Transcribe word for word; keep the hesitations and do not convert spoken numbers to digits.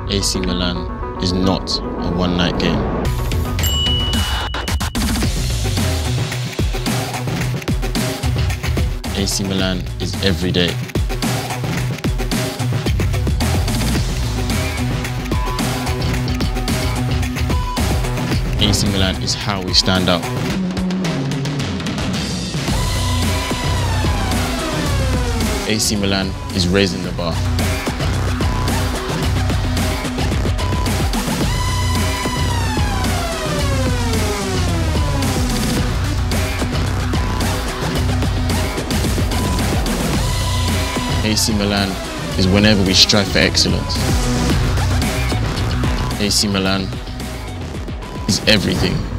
A C Milan is not a one-night game. A C Milan is every day. A C Milan is how we stand out. A C Milan is raising the bar. A C Milan is whenever we strive for excellence. A C Milan is everything.